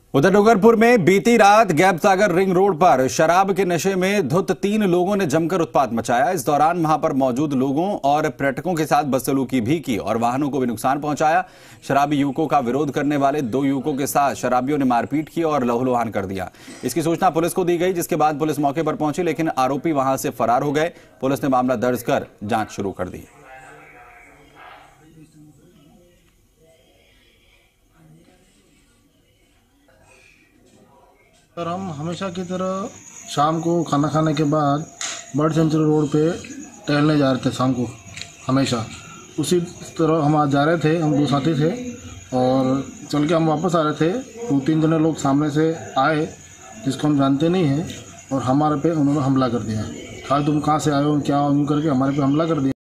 उधर डूंगरपुर में बीती रात गैबसागर रिंग रोड पर शराब के नशे में धुत 3 लोगों ने जमकर उत्पात मचाया। इस दौरान वहां पर मौजूद लोगों और पर्यटकों के साथ बदसलूकी भी की और वाहनों को भी नुकसान पहुंचाया। शराबी युवकों का विरोध करने वाले 2 युवकों के साथ शराबियों ने मारपीट की और लहूलुहान कर दिया। इसकी सूचना पुलिस को दी गई, जिसके बाद पुलिस मौके पर पहुंची, लेकिन आरोपी वहां से फरार हो गए। पुलिस ने मामला दर्ज कर जांच शुरू कर दी। सर, हम हमेशा की तरह शाम को खाना खाने के बाद बर्ड सेंचुरी रोड पे टहलने जा रहे थे शाम को। हमेशा उसी तरह हम आज जा रहे थे, हम 2 साथी थे और चल के हम वापस आ रहे थे। 2-3 जने लोग सामने से आए जिसको हम जानते नहीं हैं और हमारे पे उन्होंने हमला कर दिया। कहा तुम कहाँ से आए हो, क्या हो, यूँ करके हमारे पे हमला कर दिया।